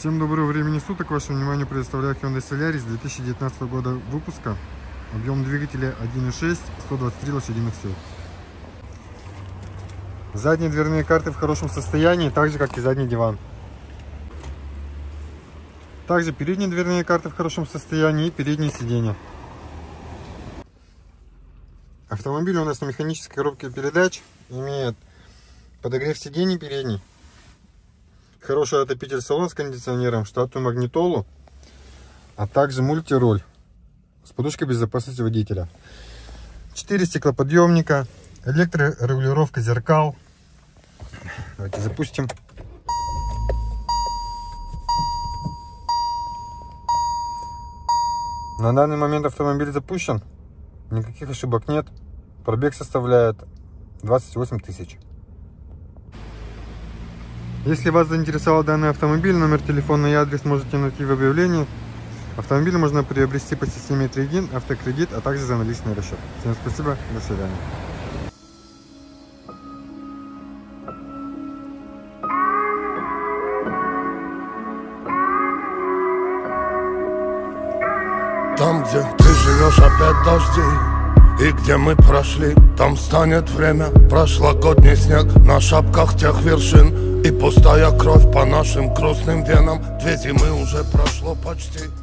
Всем доброго времени суток. Вашему вниманию предоставляю Hyundai Solaris 2019 года выпуска. Объем двигателя 1.6, 123 лошадиных сил. Задние дверные карты в хорошем состоянии, так же как и задний диван. Также передние дверные карты в хорошем состоянии и передние сиденья. Автомобиль у нас на механической коробке передач, имеет подогрев сидений передний, хороший отопитель салона с кондиционером, штатную магнитолу, а также мультируль с подушкой безопасности водителя. 4 стеклоподъемника, электрорегулировка зеркал. Давайте запустим. На данный момент автомобиль запущен, никаких ошибок нет. Пробег составляет 28 тысяч. Если вас заинтересовал данный автомобиль, номер телефона и адрес можете найти в объявлении. Автомобиль можно приобрести по системе трейд-ин, автокредит, а также за наличный расчет. Всем спасибо, до свидания. Там, где ты живешь, опять дожди, и где мы прошли, там станет время. Прошлогодний снег на шапках тех вершин, и пустая кровь по нашим грустным венам. 2 зимы уже прошло почти.